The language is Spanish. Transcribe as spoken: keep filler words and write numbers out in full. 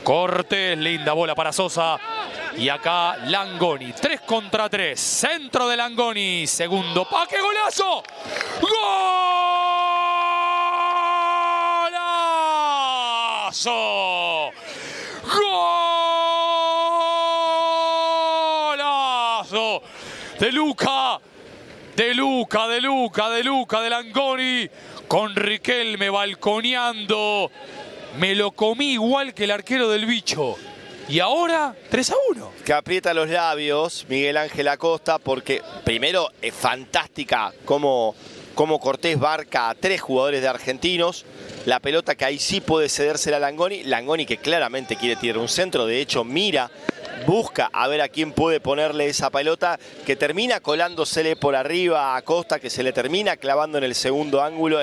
Cortés, linda bola para Sosa. Y acá Langoni, tres contra tres. Centro de Langoni, segundo. ¡Pa, qué golazo! ¡Golazo! ¡Golazo! De Luca, de Luca, de Luca, de Luca, de Langoni. Con Riquelme balconeando. Me lo comí igual que el arquero del Bicho. Y ahora, tres a uno. Que aprieta los labios Miguel Ángel Acosta, porque primero es fantástica cómo, cómo Cortés barca a tres jugadores de Argentinos. La pelota que ahí sí puede cedérsela a Langoni. Langoni que claramente quiere tirar un centro. De hecho, mira, busca a ver a quién puede ponerle esa pelota, que termina colándosele por arriba a Acosta, que se le termina clavando en el segundo ángulo.